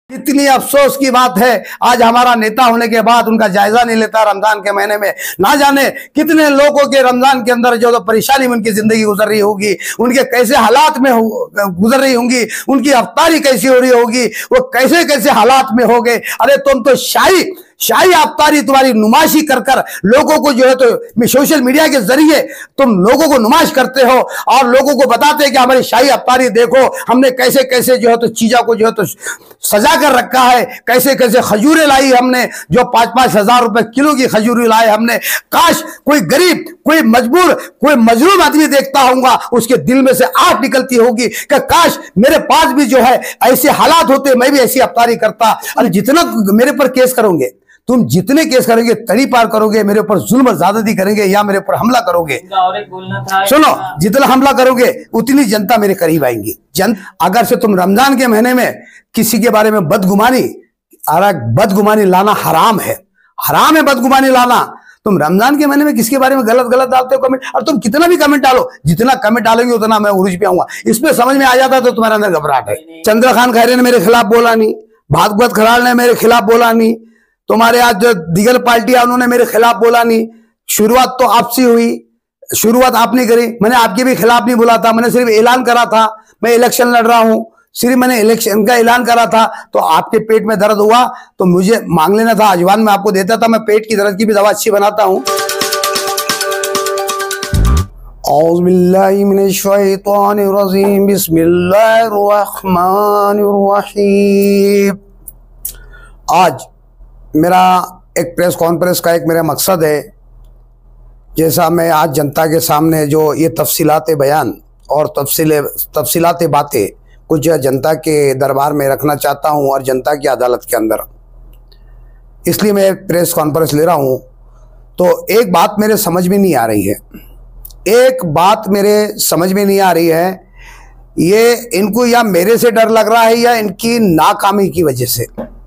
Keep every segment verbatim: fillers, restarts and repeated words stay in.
इतनी अफसोस की बात है, आज हमारा नेता होने के बाद उनका जायजा नहीं लेता रमजान के महीने में। ना जाने कितने लोगों के रमजान के अंदर जो तो परेशानी में उनकी जिंदगी गुजर रही होगी, उनके कैसे हालात में गुजर रही होंगी, उनकी अफ्तारी कैसी हो रही होगी, वो कैसे कैसे हालात में हो गए। अरे तुम तो शाही शाही अफ्तारी तुम्हारी नुमाइशी कर कर लोगों को जो है तो सोशल मीडिया के जरिए तुम लोगों को नुमाइश करते हो और लोगों को बताते हैं कि हमारी शाही अफ्तारी देखो, हमने कैसे कैसे जो है तो चीजों को जो है तो सजा कर रखा है, कैसे कैसे खजूरें लाई हमने, जो पांच पांच हजार रुपए किलो की खजूरी लाए हमने। काश कोई गरीब, कोई मजबूर, कोई मजलूम आदमी देखता होगा, उसके दिल में से आग निकलती होगी कि काश मेरे पास भी जो है ऐसे हालात होते, मैं भी ऐसी अफ्तारी करता। अरे जितना मेरे पर केस करोगे, तुम जितने केस करोगे, तड़ी पार करोगे, मेरे ऊपर जुल्म और ज्यादती करेंगे या मेरे ऊपर हमला करोगे, और एक बोलना था, सुनो, जितना हमला करोगे उतनी जनता मेरे करीब आएंगी। जन अगर से तुम रमजान के महीने में किसी के बारे में बदगुमानी, अरे बदगुमानी लाना हराम है, हराम है बदगुमानी लाना। तुम रमजान के महीने में किसके बारे में गलत गलत डालते हो कमेंट, और तुम कितना भी कमेंट डालो, जितना कमेंट डालोगे उतना मैं उरूज पे आऊंगा। इसमें समझ में आ जाता तो तुम्हारे अंदर घबराहट है। चंद्र खान खैरे ने मेरे खिलाफ बोला नहीं, भागवत खराल ने मेरे खिलाफ बोला नहीं, तुम्हारे आज जो दिगल पार्टियां उन्होंने मेरे खिलाफ बोला नहीं। शुरुआत तो आपसी हुई, शुरुआत आपने करी, मैंने आपके भी खिलाफ नहीं बोला था, मैंने सिर्फ ऐलान करा था मैं इलेक्शन लड़ रहा हूं, सिर्फ मैंने इलेक्शन का ऐलान करा था। तो आपके पेट में दर्द हुआ तो मुझे मांग लेना था, अजवान में आपको देता था, मैं पेट की दर्द की भी दवा अच्छी बनाता हूं। औज़ु बिल्लाहि मिनश शैतानिर रजीम, बिस्मिल्लाहिर रहमानिर रहीम। आज मेरा एक प्रेस कॉन्फ्रेंस का एक मेरा मकसद है, जैसा मैं आज जनता के सामने जो ये तफसीलात बयान और तफसील तफसीलात बातें कुछ जनता के दरबार में रखना चाहता हूं और जनता की अदालत के अंदर, इसलिए मैं प्रेस कॉन्फ्रेंस ले रहा हूं। तो एक बात मेरे समझ में नहीं आ रही है, एक बात मेरे समझ में नहीं आ रही है, ये इनको या मेरे से डर लग रहा है या इनकी नाकामी की वजह से,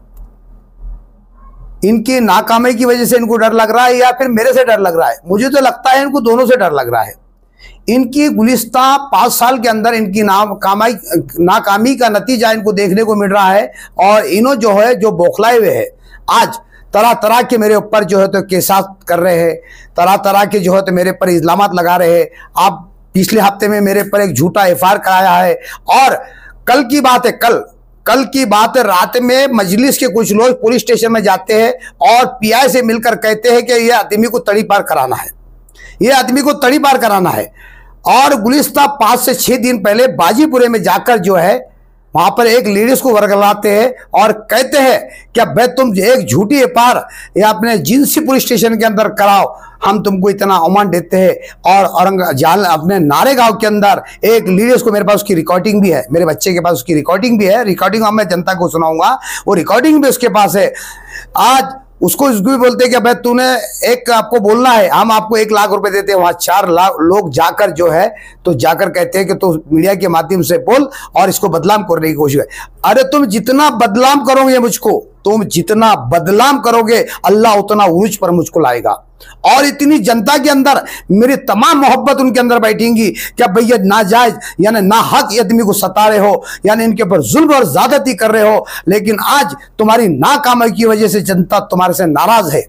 इनकी नाकामी की वजह से इनको डर लग रहा है या फिर मेरे से डर लग रहा है। मुझे तो लगता है इनको दोनों से डर लग रहा है। इनकी गुलिस्ता पांच साल के अंदर इनकी नाकामी नाकामी का नतीजा इनको देखने को मिल रहा है और इन्हों जो है जो बौखलाए हुए है, आज तरह तरह के मेरे ऊपर जो है तो केसात कर रहे हैं, तरह तरह के जो है तो मेरे पर इल्जामात लगा रहे हैं। आप पिछले हफ्ते में मेरे पर एक झूठा एफ आई आर कराया है और कल की बात है, कल कल की बात है, रात में मजलिस के कुछ लोग पुलिस स्टेशन में जाते हैं और पीआई से मिलकर कहते हैं कि यह आदमी को तड़ी पार कराना है, यह आदमी को तड़ी पार कराना है। और गुलिस्ता पांच से छह दिन पहले बाजीपुरे में जाकर जो है वहां पर एक लेडीज को वर्गलाते हैं और कहते हैं कि भाई तुम एक झूठी एफ आई आर या अपने जिनसी पुलिस स्टेशन के अंदर कराओ, हम तुमको इतना अमान देते हैं। और औरंग जाल अपने नारे गांव के अंदर एक लेडीज को, मेरे पास उसकी रिकॉर्डिंग भी है, मेरे बच्चे के पास उसकी रिकॉर्डिंग भी है, रिकॉर्डिंग मैं जनता को सुनाऊंगा, वो रिकॉर्डिंग भी उसके पास है। आज उसको उसको भी बोलते हैं कि भाई तूने एक आपको बोलना है, हम आपको एक लाख रुपए देते हैं। वहां चार लाख लोग जाकर जो है तो जाकर कहते हैं कि तू तो मीडिया के माध्यम से बोल और इसको बदनाम करने की कोशिश है। अरे तुम जितना बदनाम करोगे मुझको, तुम जितना बदनाम करोगे अल्लाह उतना उरूज पर मुझको लाएगा। और इतनी जनता के अंदर मेरी तमाम मोहब्बत उनके अंदर बैठेंगी क्या भैया नाजायज यानी ना हक आदमी को सता रहे हो, यानी इनके ऊपर जुल्म और ज्यादती कर रहे हो। लेकिन आज तुम्हारी नाकामी की वजह से जनता तुम्हारे से नाराज है।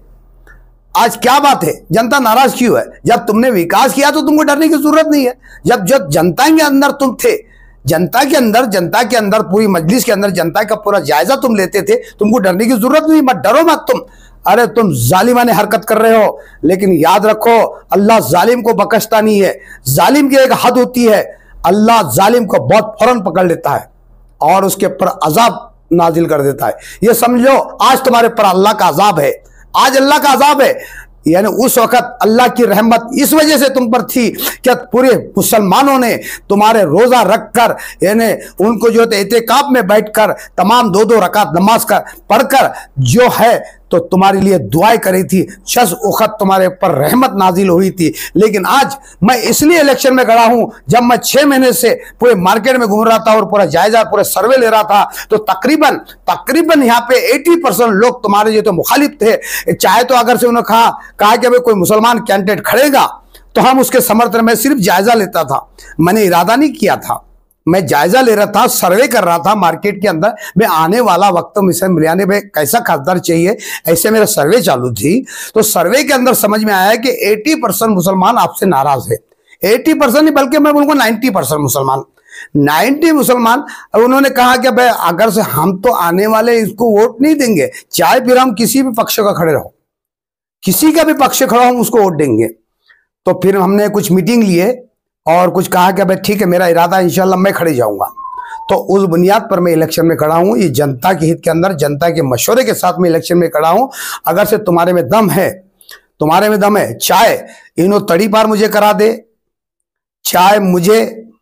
आज क्या बात है, जनता नाराज क्यों है? जब तुमने विकास किया तो तुमको डरने की जरूरत नहीं है। जब जब जनता के अंदर तुम थे, जनता के अंदर जनता के अंदर पूरी मजलिस के अंदर जनता का पूरा जायजा तुम लेते थे, तुमको डरने की जरूरत नहीं। मत डरो मत तुम। अरे तुम जालिमाने हरकत कर रहे हो, लेकिन याद रखो अल्लाह जालिम को बख्शता नहीं है। जालिम की एक हद होती है, अल्लाह जालिम को बहुत फौरन पकड़ लेता है और उसके ऊपर अजाब नाजिल कर देता है। ये समझो आज तुम्हारे पर अल्लाह का अजाब है, आज अल्लाह का अजाब है। यानी उस वक्त अल्लाह की रहमत इस वजह से तुम पर थी कि पूरे मुसलमानों ने तुम्हारे रोजा रखकर, यानी उनको जो है एहतिकाफ में बैठकर तमाम दो दो रकात नमाज कर पढ़कर जो है तो तुम्हारे लिए दुआएं करी थी। छस वक्त तुम्हारे ऊपर रहमत नाजिल हुई थी। लेकिन आज मैं इसलिए इलेक्शन में खड़ा हूं, जब मैं छह महीने से पूरे मार्केट में घूम रहा था और पूरा जायजा पूरे सर्वे ले रहा था, तो तकरीबन तकरीबन यहाँ पे अस्सी परसेंट लोग तुम्हारे जो तो मुखालिफ थे। चाहे तो अगर से उन्होंने कहा कहा कि भाई कोई मुसलमान कैंडिडेट खड़ेगा तो हम उसके समर्थन में सिर्फ जायजा लेता था, मैंने इरादा नहीं किया था, मैं जायजा ले रहा था, सर्वे कर रहा था मार्केट के अंदर। मैं आने वाला वक्त मिशन मिलाने में कैसा खासदार चाहिए, ऐसे मेरा सर्वे चालू थी। तो सर्वे के अंदर समझ में आया कि अस्सी परसेंट मुसलमान आपसे नाराज है। अस्सी परसेंट नहीं बल्कि मैं बोलूंगा नब्बे परसेंट मुसलमान, नब्बे मुसलमान। उन्होंने कहा कि भाई अगर से हम तो आने वाले इसको वोट नहीं देंगे, चाहे फिर हम किसी भी पक्ष का खड़े रहो, किसी का भी पक्ष खड़ा हम उसको वोट देंगे। तो फिर हमने कुछ मीटिंग लिए और कुछ कहा कि भाई ठीक है, मेरा इरादा इंशाल्लाह मैं खड़े जाऊंगा। तो उस बुनियाद पर मैं इलेक्शन में खड़ा हूं। ये जनता के हित के अंदर, जनता के मशवरे के साथ मैं इलेक्शन में खड़ा हूं। अगर से तुम्हारे में दम है, तुम्हारे में दम है, चाहे इन्हों तड़ी पार मुझे करा दे, चाहे मुझे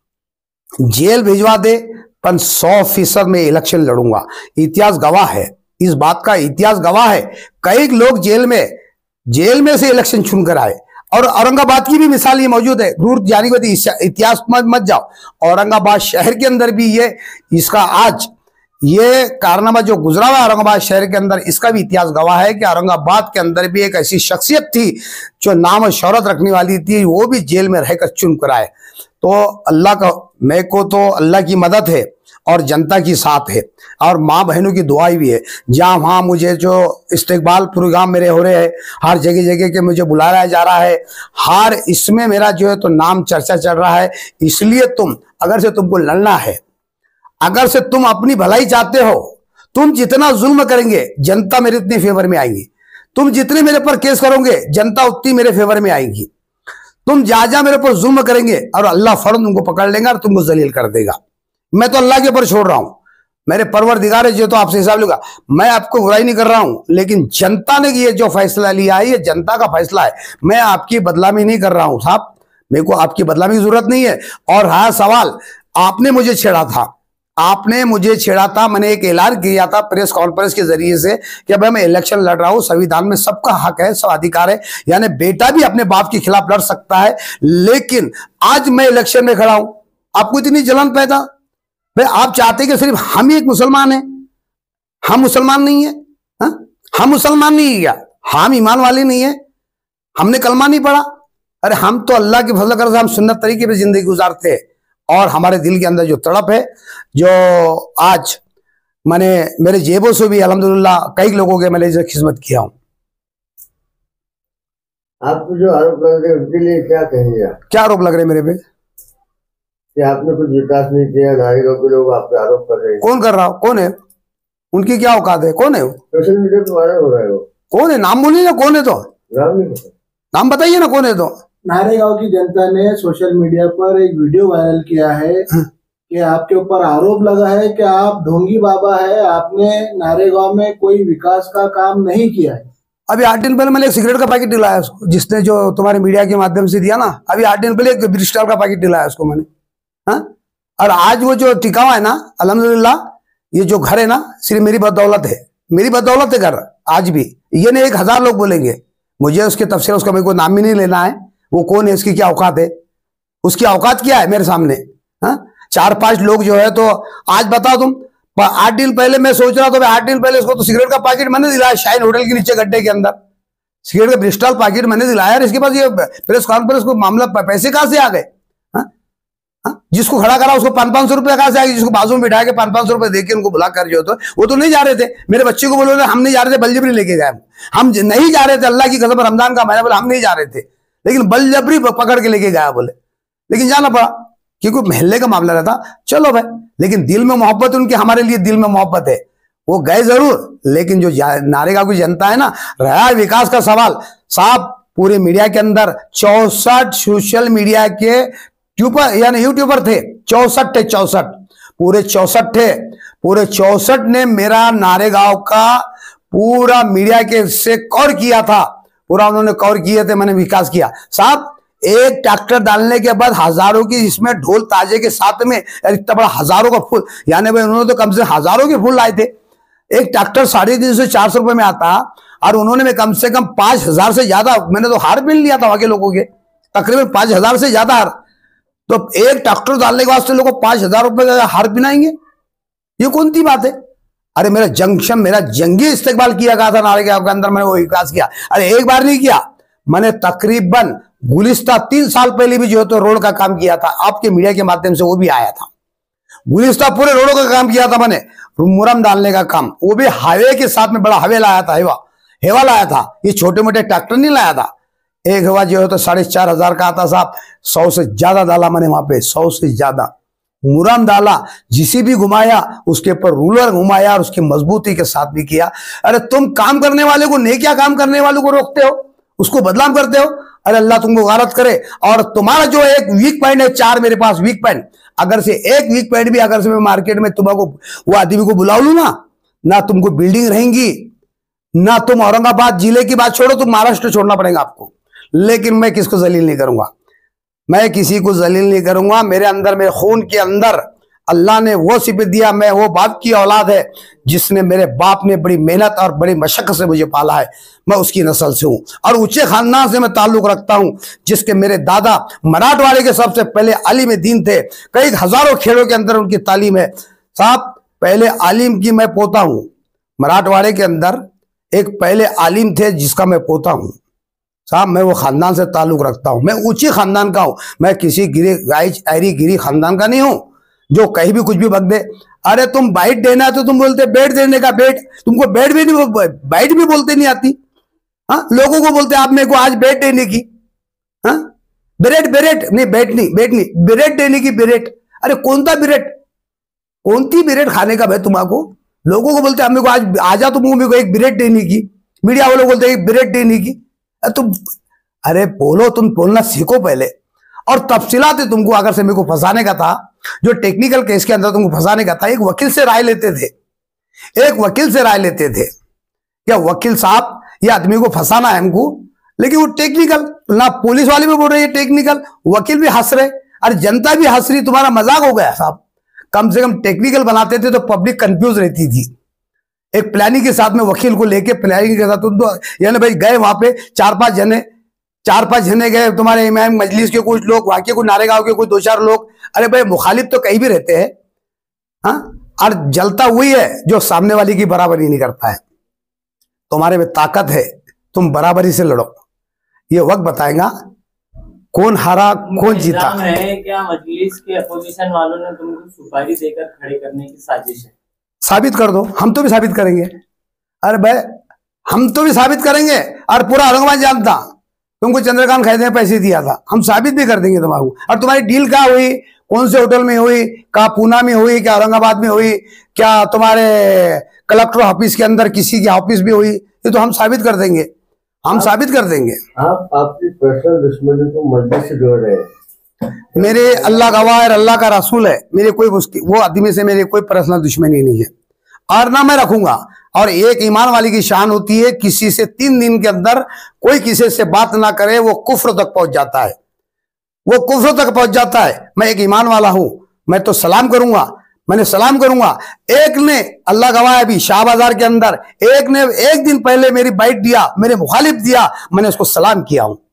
जेल भिजवा दे, पर सौ फीसद में इलेक्शन लड़ूंगा। इतिहास गवाह है, इस बात का इतिहास गवाह है। कई लोग जेल में जेल में से इलेक्शन चुन कर आए। और औरंगाबाद की भी मिसाल ये मौजूद है, दूर जाने के बाद इतिहास मत मत जाओ। औरंगाबाद शहर के अंदर भी ये इसका आज ये कारनामा जो गुजरा हुआ औरंगाबाद शहर के अंदर, इसका भी इतिहास गवाह है कि औरंगाबाद के अंदर भी एक ऐसी शख्सियत थी जो नाम और शौहरत रखने वाली थी, वो भी जेल में रहकर चुन कर आए। तो अल्लाह का, मेरे को तो अल्लाह की मदद है और जनता की साथ है और माँ बहनों की दुआई भी है। जहाँ वहाँ मुझे जो इस्तेकबाल प्रोग्राम मेरे हो रहे हैं, हर जगह जगह के मुझे बुलाया जा रहा है, हर इसमें मेरा जो है तो नाम चर्चा चल रहा है। इसलिए तुम अगर से तुमको लड़ना है, अगर से तुम अपनी भलाई चाहते हो, तुम जितना जुल्म करेंगे जनता मेरे उतनी फेवर में आएगी। तुम जितने मेरे पर केस करोगे जनता उतनी मेरे फेवर में आएगी। तुम जहां जहां मेरे पर जुल्म करेंगे और अल्लाह फौरन तुमको पकड़ लेगा और तुमको जलील कर देगा। मैं तो अल्लाह के ऊपर छोड़ रहा हूं, मेरे परवरदिगार है जो तो आपसे हिसाब लूंगा। मैं आपको बुराई नहीं कर रहा हूं, लेकिन जनता ने ये जो फैसला लिया है ये जनता का फैसला है। मैं आपकी बदनामी नहीं कर रहा हूं साहब, मेरे को आपकी बदनामी की जरूरत नहीं है। और हाँ, सवाल आपने मुझे छेड़ा था, आपने मुझे छेड़ा था। मैंने एक ऐलान किया था प्रेस कॉन्फ्रेंस के जरिए से कि भाई मैं इलेक्शन लड़ रहा हूं, संविधान में सबका हक है, सब अधिकार है, यानी बेटा भी अपने बाप के खिलाफ लड़ सकता है। लेकिन आज मैं इलेक्शन में खड़ा हूं, आपको इतनी जलन पैदा, भाई आप चाहते कि सिर्फ हम ही एक मुसलमान हैं, हम मुसलमान नहीं है, हा? हम मुसलमान नहीं है क्या? हम ईमान वाले नहीं है, हमने कलमा नहीं पढ़ा? अरे हम तो अल्लाह के फजल कर हम सुन्नत तरीके पे जिंदगी गुजारते हैं। और हमारे दिल के अंदर जो तड़प है, जो आज मैंने मेरे जेबों से भी अल्हम्दुलिल्लाह कई लोगों के मैंने खिदमत किया हूं। आपको जो आरोप लग रहे हैं उसके लिए क्या कहेंगे? क्या आरोप लग रहे हैं मेरे पे? कि आपने कुछ विकास नहीं किया, नागरिकों के लोग आप पे आरोप कर रहे हैं। कौन कर रहा हो? कौन है? उनकी क्या औकात है? कौन है वो? सोशल मीडिया पे वायरल हो रहा है वो। कौन है? नाम बोलिए ना, कौन है? तो नाम नहीं पता, नाम बताइए ना, कौन है? तो नारेगांव की जनता ने सोशल मीडिया पर एक वीडियो वायरल किया है कि आपके ऊपर आरोप लगा है कि आप ढोंगी बाबा है, आपने नारेगांव में कोई विकास का काम नहीं किया है। अभी आठ दिन पहले मैंने एक सिगरेट का पैकेट दिलाया उसको, जिसने जो तुम्हारे मीडिया के माध्यम से दिया ना, अभी आठ दिन पहले एक ब्रिस्टल का पैकेट दिलाया उसको मैंने। हाँ, और आज वो जो टिका हुआ है ना, अल्हम्दुलिल्लाह, ये जो घर है ना, सिर्फ मेरी बदौलत है, मेरी बदौलत है घर आज भी। ये नहीं एक हजार लोग बोलेंगे, मुझे उसके तफसीर उसका मेरे को नाम भी नहीं लेना है, वो कौन है, उसकी क्या औकात है, उसकी औकात क्या है मेरे सामने। हाँ, चार पांच लोग जो है, तो आज बताओ तुम, आठ दिन पहले मैं सोच रहा था, आठ दिन पहले उसको तो सिगरेट का पैकेट मैंने दिलाया शाइन होटल के नीचे गड्ढे के अंदर, सिगरेट का ब्रिस्टल पैकेट मैंने दिलाया। इसके पास ये प्रेस कॉन्फ्रेंस को मामला पैसे कहां से आ गए? जिसको खड़ा करा उसको पांच पांच सौ रुपए कहां से आएगी? जिसको बाजू में बिठा के पांच पांच सौ रुपए देके उनको बुला कर जो तो वो तो नहीं जा रहे थे। मेरे बच्चे को बोलो हम नहीं जा रहे थे, बलजबरी लेके गए, हम नहीं जा रहे थे, अल्लाह की कसम रमजान का महीना, बोले हम नहीं जा रहे थे, लेकिन बलजबरी पकड़ के लेके गया बोले, लेकिन जाना पड़ा क्योंकि महल्ले का मामला रहता। चलो भाई, लेकिन दिल में मोहब्बत उनकी, हमारे लिए दिल में मोहब्बत है, वो गए जरूर। लेकिन जो नारेगांव की जनता है ना, रहा विकास का सवाल, साहब पूरे मीडिया के अंदर चौसठ सोशल मीडिया के ट्यूबर यानी यूट्यूबर थे, चौसठ थे, चौसठ पूरे चौसठ थे, पूरे चौसठ ने मेरा नारेगांव का पूरा मीडिया के से कवर किया था, पूरा उन्होंने कवर किए थे, मैंने विकास किया। साहब एक ट्रैक्टर डालने के बाद हजारों की इसमें ढोल ताजे के साथ में इतना बड़ा हजारों का फूल, यानी भाई उन्होंने तो कम से हजारों के फूल लाए थे। एक ट्रैक्टर साढ़े तीन सौ चार सौ रुपए में आता और उन्होंने में कम से कम पांच हजार से ज्यादा, मैंने तो हार भी लिया था वहां के लोगों के, तकरीबन पांच हजार से ज्यादा हार। तो एक ट्रैक्टर डालने के वास्ते लोगों को पांच हजार रुपए का हार पिनाएंगे, ये कौन सी बात है? अरे मेरा जंक्शन, मेरा जंगी इस्तेकबाल किया गया था नारेगांव के अंदर, मैंने वो विकास किया। अरे एक बार नहीं किया, मैंने तकरीबन गुलिस्ता तीन साल पहले भी जो है तो रोड का काम किया था, आपके मीडिया के माध्यम से वो भी आया था। गुलिस्ता पूरे रोडों का काम किया था मैंने, मुरम डालने का काम, वो भी हाईवे के साथ में बड़ा हवे लाया था, हेवा हेवा लाया था, ये छोटे मोटे ट्रैक्टर नहीं लाया था। एक हेवा जो है तो साढ़े चार हजार का आता साहब, सौ से ज्यादा डाला मैंने वहां पे, सौ से ज्यादा मुरम डाला, जिसे भी घुमाया उसके ऊपर रूलर घुमाया और उसकी मजबूती के साथ भी किया। अरे तुम काम करने वाले को, नहीं क्या काम करने वालों को रोकते हो, उसको बदनाम करते हो। अरे अल्लाह तुमको गारत करे। और तुम्हारा जो एक वीक पॉइंट है, चार मेरे पास वीक पॉइंट, अगर से एक वीक पॉइंट भी अगर से मैं मार्केट में तुम्हारा वो आदमी को बुला लू ना, ना तुमको बिल्डिंग रहेंगी, ना तुम औरंगाबाद जिले की बात छोड़ो, तुम महाराष्ट्र छोड़ना पड़ेगा आपको। लेकिन मैं किसको जलील नहीं करूंगा, मैं किसी को जलील नहीं करूंगा। मेरे अंदर, मेरे खून के अंदर अल्लाह ने वो सिफत दिया, मैं वो बाप की औलाद है जिसने, मेरे बाप ने बड़ी मेहनत और बड़ी मशक्कत से मुझे पाला है, मैं उसकी नस्ल से हूं और ऊंचे खानदान से मैं ताल्लुक रखता हूं, जिसके मेरे दादा मराठवाड़े के सबसे पहले आलिम दीन थे। कई हजारों खेड़ों के अंदर उनकी तालीम है साहब। पहले आलिम की मैं पोता हूं, मराठवाड़े के अंदर एक पहले आलिम थे जिसका मैं पोता हूं साहब। मैं वो खानदान से ताल्लुक रखता हूं, मैं ऊंचे खानदान का हूं, मैं किसी गिरी ऐरी गिरी खानदान का नहीं हूं जो कहीं भी कुछ भी बक दे। अरे तुम बाइट देना है तो तुम बोलते बेट देने का बेट, तुमको बेट भी नहीं, बाइट भी बोलते नहीं आती। हाँ, लोगों को बोलते आप मेरे को आज बेट देने की, हाँ बेरेट बेरेट नहीं, बेट नहीं, बेट नहीं, बेरेट देने की, बेरेट। अरे कौन सा बेरेट, कौन सी बेरेट खाने का भाई तुम्हारा? लोगों को बोलते आप मेरे को आज आजा, तुमको मेरे को एक बेरेट देने की, मीडिया वालों बोलते एक बेरेट देने की। तुम अरे बोलो, तुम बोलना सीखो पहले। और तफसीलात तुमको अगर से मेरे को फंसाने का था, जो टेक्निकल केस के अंदर तुमको फंसाने का था, एक वकील से राय लेते थे, एक वकील से राय लेते थे क्या वकील साहब ये आदमी को फंसाना है हमको, लेकिन वो टेक्निकल ना, पुलिस वाले भी बोल रहे हैं टेक्निकल, वकील भी हंस रहे, अरे जनता भी हंस रही, तुम्हारा मजाक हो गया साहब। कम से कम टेक्निकल बनाते थे तो पब्लिक कंफ्यूज रहती थी। एक प्लानिंग के साथ में वकील को लेके, प्लानिंग के साथ तो यानी भाई गए वहां पे चार पांच जने, चार पांच जने गए, तुम्हारे इमाम मजलिस के कुछ लोग, वहां के कुछ नारेगांव के कुछ दो चार लोग। अरे भाई मुखालिफ तो कहीं भी रहते हैं, हाँ, और जलता हुई है जो सामने वाली की बराबरी नहीं करता है। तुम्हारे में ताकत है, तुम बराबरी से लड़ो, ये वक्त बताएगा कौन हारा कौन जीता है। क्या मजलिस के अपोजिशन वालों ने तुमको सुपारी देकर खड़े करने की साजिश है? साबित कर दो, हम तो भी साबित करेंगे। अरे भाई हम तो भी साबित करेंगे, और पूरा औरंगाबाद जानता तुमको चंद्रकांत खैदे ने पैसे दिया था, हम साबित भी कर देंगे तुम्हारा। और तुम्हारी डील कहाँ हुई, कौन से होटल में हुई, क्या पूना में हुई, क्या औरंगाबाद में हुई, क्या तुम्हारे कलेक्टर ऑफिस के अंदर किसी की ऑफिस भी हुई, ये तो हम साबित कर देंगे, हम साबित कर देंगे। आप आपकी पर्सनल दुश्मनी को मस्जिद से जोड़ रहे हैं। मेरे अल्लाह गवाह है, अल्लाह का रसूल है, मेरे कोई उसकी वो आदमी से मेरे कोई पर्सनल दुश्मनी नहीं है और ना मैं रखूंगा। और एक ईमान वाली की शान होती है, किसी से तीन दिन के अंदर कोई किसी से बात ना करे, वो कुफ्र तक पहुंच जाता है, वो कुफ्र तक पहुंच जाता है। मैं एक ईमान वाला हूं, मैं तो सलाम करूंगा, मैंने सलाम करूंगा। एक ने, अल्लाह गवाह है, अभी शाह बाजार के अंदर एक ने एक दिन पहले मेरी बाइट दिया, मेरे मुखालिफ दिया, मैंने उसको सलाम किया हूं,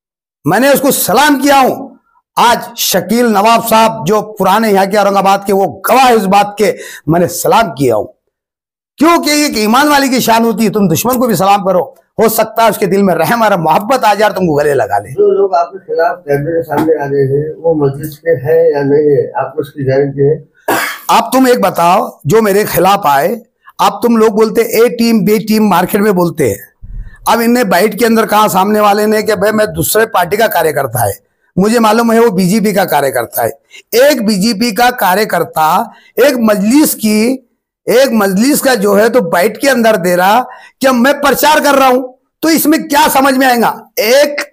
मैंने उसको सलाम किया हूं। आज शकील नवाब साहब जो पुराने यहाँ के औरंगाबाद के, वो गवाह है इस बात के, मैंने सलाम किया हूं। क्योंकि एक ईमान वाली की शान होती है, तुम दुश्मन को भी सलाम करो, हो सकता है उसके दिल में रहम और मोहब्बत आ जाए, तुमको गले लगा ले। जो लोग आपके खिलाफ कैमरे के सामने आ रहे हैं वो मस्जिद के हैं या नहीं है, आप उसकी गारंटी है? आप तुम एक बताओ, जो मेरे खिलाफ आए, आप तुम लोग बोलते A team B team, market में बोलते हैं। अब इनने बाइट के अंदर कहा सामने वाले ने कि भाई मैं दूसरे पार्टी का कार्यकर्ता है, मुझे मालूम है वो बीजेपी का कार्यकर्ता है। एक बीजेपी का कार्यकर्ता एक मजलिस की, एक मजलिस का जो है तो बाइट के अंदर दे रहा कि मैं प्रचार कर रहा हूं, तो इसमें क्या समझ में आएगा? एक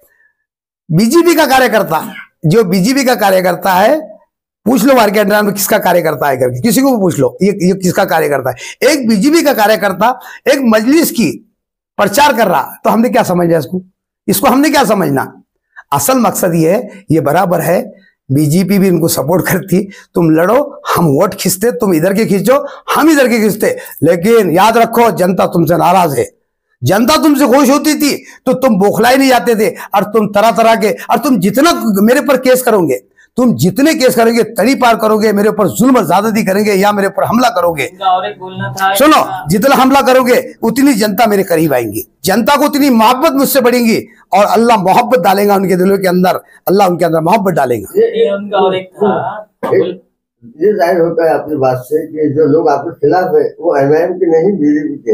बीजेपी का कार्यकर्ता, जो बीजेपी का कार्यकर्ता है, पूछ लो मार्केट में किसका कार्यकर्ता है करके, किसी को भी पूछ लो ये, ये किसका कार्यकर्ता है। एक बीजेपी का कार्यकर्ता एक मजलिस की प्रचार कर रहा, तो हमने क्या समझना इसको, इसको हमने क्या समझना? असल मकसद ये है, ये बराबर है, बीजेपी भी इनको सपोर्ट करती, तुम लड़ो, हम वोट खींचते, तुम इधर के खींचो, हम इधर के खींचते, लेकिन याद रखो जनता तुमसे नाराज है। जनता तुमसे खुश होती थी तो तुम बौखलाए नहीं जाते थे, और तुम तरह तरह के, और तुम जितना मेरे पर केस करोगे, तुम जितने केस करोगे, तड़ी पार करोगे, मेरे ऊपर जुल्म ज्यादती करेंगे या मेरे ऊपर हमला करोगे, और एक बोलना था, सुनो, जितना हमला करोगे उतनी जनता मेरे करीब आएंगी, जनता को उतनी मोहब्बत मुझसे बढ़ेंगी, और अल्लाह मोहब्बत डालेगा उनके दिलों के अंदर, अल्लाह उनके अंदर मोहब्बत डालेगा। ये उनका और एक था, ये जाहिर होता है अपनी बात से कि जो लोग आपके खिलाफ है वो एम आई एम के नहीं, बीजेपी के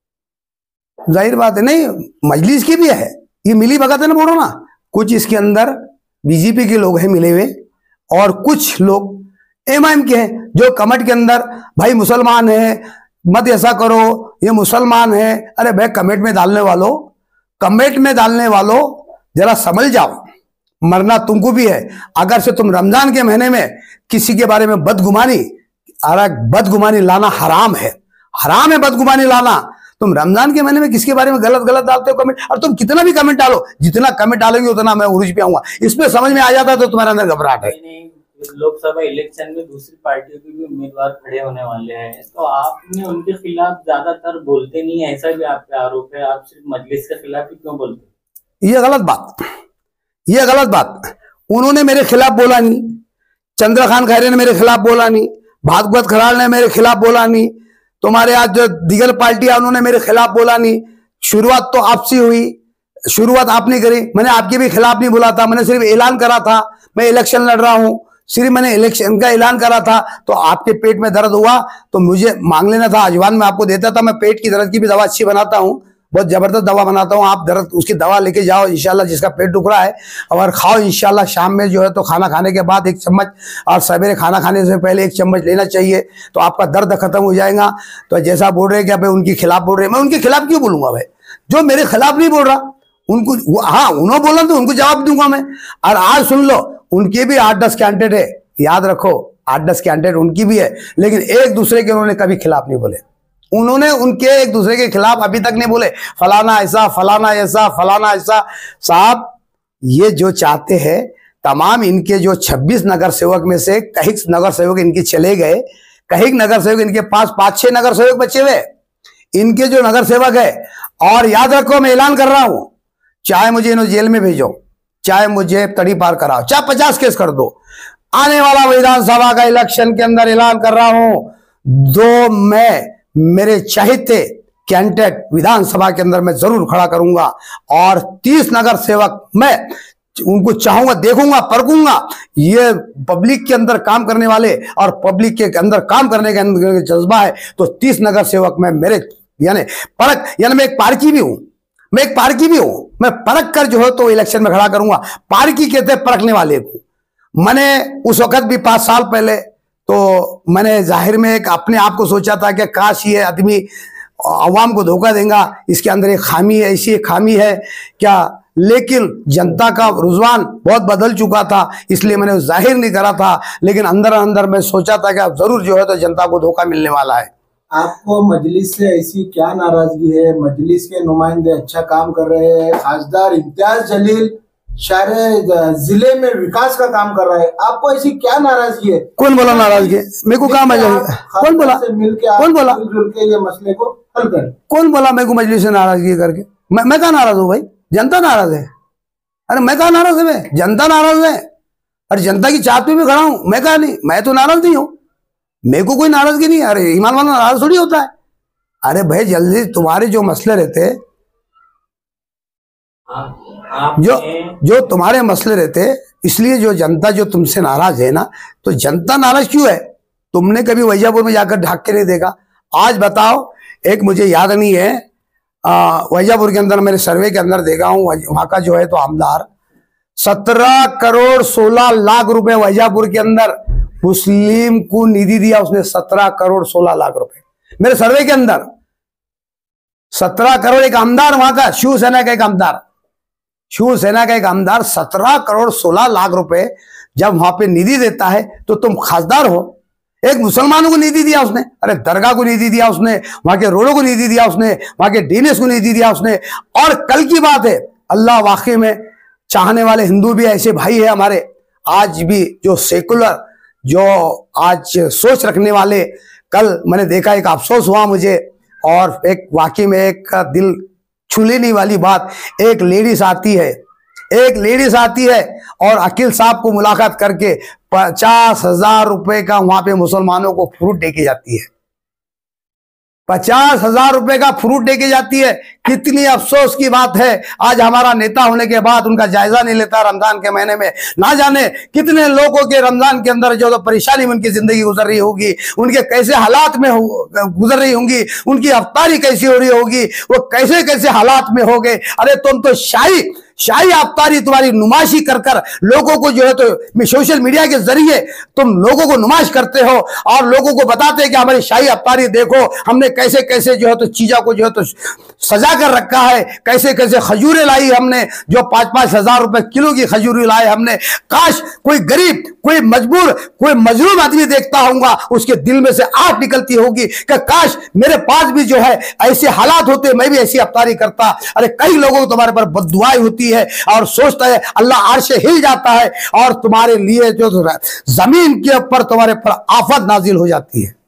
हैं। जाहिर बात है, नहीं मजलिस की भी है, ये मिली भगत है ना, बोलो ना। कुछ इसके अंदर बीजेपी के लोग हैं मिले हुए, और कुछ लोग एम आई एम के हैं जो कमेंट के अंदर भाई मुसलमान है मत ऐसा करो, ये मुसलमान है। अरे भाई कमेंट में डालने वालों, कमेंट में डालने वालों जरा समझ जाओ, मरना तुमको भी है। अगर से तुम रमजान के महीने में किसी के बारे में बदगुमानी, अरे बदगुमानी लाना हराम है, हराम है बदगुमानी लाना। तुम रमजान के महीने में किसके बारे में गलत गलत डालते हो कमेंट, और तुम कितना भी कमेंट डालो, जितना कमेंट डालोगे उतना मैं उरूज पे आऊंगा। इसमें समझ में आ जाता है तो तुम्हारे अंदर घबराहट है। लोकसभा इलेक्शन में दूसरी पार्टियों के भी उम्मीदवार खड़े होने वाले हैं, तो आपने उनके खिलाफ ज्यादातर बोलते नहीं है, ऐसा भी आपका आरोप है। आप सिर्फ मजलिस के खिलाफ ही क्यों बोलते? ये गलत बात, ये गलत बात। उन्होंने मेरे खिलाफ बोला नहीं, चंद्र खान खैरे ने मेरे खिलाफ बोला नहीं, भागवत खराल ने मेरे खिलाफ बोला नहीं, तुम्हारे आज जो दीगर पार्टियां उन्होंने मेरे खिलाफ बोला नहीं। शुरुआत तो आपसी हुई, शुरुआत आपने करी, मैंने आपके भी खिलाफ नहीं बोला था। मैंने सिर्फ ऐलान करा था मैं इलेक्शन लड़ रहा हूं, सिर्फ मैंने इलेक्शन का ऐलान करा था। तो आपके पेट में दर्द हुआ तो मुझे मांग लेना था, अजवान में आपको देता था। मैं पेट की दर्द की भी दवा अच्छी बनाता हूँ, बहुत जबरदस्त दवा बनाता हूँ। आप दर्द उसकी दवा लेके जाओ इंशाल्लाह, जिसका पेट टुकड़ा है और खाओ इंशाल्लाह। शाम में जो है तो खाना खाने के बाद एक चम्मच, और सवेरे खाना खाने से पहले एक चम्मच लेना चाहिए, तो आपका दर्द खत्म हो जाएगा। तो जैसा बोल रहे हैं कि भाई उनके खिलाफ बोल रहे हैं, मैं उनके खिलाफ क्यों बोलूंगा भाई? जो मेरे खिलाफ नहीं बोल रहा उनको, हाँ उन्होंने बोला तो उनको जवाब दूंगा मैं। और आज सुन लो, उनके भी आठ दस कैंडिडेट है, याद रखो आठ दस कैंडिडेट उनकी भी है, लेकिन एक दूसरे के उन्होंने कभी खिलाफ नहीं बोले। उन्होंने उनके एक दूसरे के खिलाफ अभी तक नहीं बोले फलाना ऐसा फलाना ऐसा फलाना ऐसा। साहब ये जो चाहते हैं, तमाम इनके जो छब्बीस नगर सेवक में से कई नगर सेवक इनके चले गए, कई नगर सेवक इनके पास पांच छह नगर सेवक बचे हुए इनके जो नगर सेवक है। और याद रखो मैं ऐलान कर रहा हूं, चाहे मुझे इन्होंने जेल में भेजो, चाहे मुझे तड़ी पार कराओ, चाहे पचास केस कर दो, आने वाला विधानसभा का इलेक्शन के अंदर ऐलान कर रहा हूं, दो मैं मेरे चाहते कैंडिडेट विधानसभा के अंदर मैं जरूर खड़ा करूंगा। और तीस नगर सेवक मैं उनको चाहूंगा, देखूंगा, परखूंगा। ये पब्लिक के अंदर काम करने वाले और पब्लिक के अंदर काम करने के अंदर जज्बा है, तो तीस नगर सेवक मैं मेरे यानी परख, यानी मैं एक पार्की भी हूं, मैं एक पार्की भी हूं, मैं परख कर जो है तो इलेक्शन में खड़ा करूंगा। पार्की कहते हैं परखने वाले को। मैंने उस वक्त भी पांच साल पहले तो मैंने जाहिर में एक अपने आप को सोचा था कि काश ये आदमी अवाम को धोखा देगा, इसके अंदर एक खामी है, ऐसी एक खामी है क्या। लेकिन जनता का रुझान बहुत बदल चुका था, इसलिए मैंने जाहिर नहीं करा था, लेकिन अंदर अंदर मैं सोचा था कि अब जरूर जो है तो जनता को धोखा मिलने वाला है। आपको मजलिस से ऐसी क्या नाराजगी है? मजलिस के नुमाइंदे अच्छा काम कर रहे हैं, खासदार इम्तियाज जलील सारे जिले में विकास का काम कर रहा है, आपको ऐसी क्या नाराजगी है? कौन बोला नाराजगी? मेरे को काम है, कौन बोला? मिलकर कौन बोला मिलजुल के ये मसले को हल करें। कौन बोला मेरे को मजलिस से नाराजगी करके? मैं मैं कहाँ नाराज हूँ भाई? जनता नाराज है। अरे मैं कहाँ नाराज है? मैं जनता नाराज है, और जनता की चाहत में भी खड़ा हूँ। मैं कहा नहीं, मैं तो नाराज नहीं हूँ, मेरे को कोई नाराजगी नहीं। अरे ईमान वाला नाराज थोड़ी होता है। अरे भाई जल्दी तुम्हारे जो मसले रहते, जो जो तुम्हारे मसले रहते, इसलिए जो जनता जो तुमसे नाराज है ना, तो जनता नाराज क्यों है? तुमने कभी वैजापुर में जाकर ढाक के नहीं देखा? आज बताओ, एक मुझे याद नहीं है, वैजापुर के अंदर मेरे सर्वे के अंदर देखा हूं, वहां का जो है तो आमदार सत्रह करोड़ सोलह लाख रुपए वैजापुर के अंदर मुस्लिम को निधि दिया उसने। सत्रह करोड़ सोलह लाख रुपए मेरे सर्वे के अंदर, सत्रह करोड़। एक आमदार वहां का, शिवसेना का एक आमदार, शिवसेना का एक आमदार सत्रह करोड़ सोलह लाख रुपए जब वहां पे निधि देता है तो तुम खासदार हो। एक मुसलमानों को निधि दिया उसने, अरे दरगाह को निधि दिया उसने, वहां के रोडों को निधि दिया उसने, वहां के डीनेस को निधि दिया उसने। और कल की बात है, अल्लाह वाकई में चाहने वाले हिंदू भी ऐसे भाई है हमारे, आज भी जो सेकुलर, जो आज सोच रखने वाले। कल मैंने देखा, एक अफसोस हुआ मुझे, और एक वाकई में एक दिल छू लेने वाली बात, एक लेडीज आती है, एक लेडीज आती है और अकील साहब को मुलाकात करके पचास हजार रुपए का वहां पे मुसलमानों को फ्रूट दे के जाती है। पचास हजार रुपए का फ्रूट देके जाती है। कितनी अफसोस की बात है, आज हमारा नेता होने के बाद उनका जायजा नहीं लेता रमजान के महीने में। ना जाने कितने लोगों के रमजान के अंदर जो तो परेशानी में उनकी जिंदगी गुजर रही होगी, उनके कैसे हालात में गुजर रही होंगी, उनकी अफ्तारी कैसी हो रही होगी, वो कैसे कैसे हालात में हो गए। अरे तुम तो शाही शाही अफ्तारी तुम्हारी नुमाइशी कर कर लोगों को जो है तो सोशल मीडिया के जरिए तुम लोगों को नुमाइश करते हो और लोगों को बताते हैं कि हमारी शाही अफ्तारी देखो, हमने कैसे कैसे जो है तो चीजों को जो है तो सजा कर रखा है, कैसे कैसे खजूरें लाई हमने, जो पांच पांच हजार रुपए किलो की खजूरी लाए हमने। काश कोई गरीब, कोई मजबूर, कोई मजलूम आदमी देखता होगा, उसके दिल में से आग निकलती होगी कि काश मेरे पास भी जो है ऐसे हालात होते, मैं भी ऐसी अफ्तारी करता। अरे कई लोगों को तुम्हारे पर बद्दुआएं होती है और सोचता है अल्लाह अर्श हिल जाता है और तुम्हारे लिए जो जमीन के ऊपर तुम्हारे पर आफत नाजिल हो जाती है।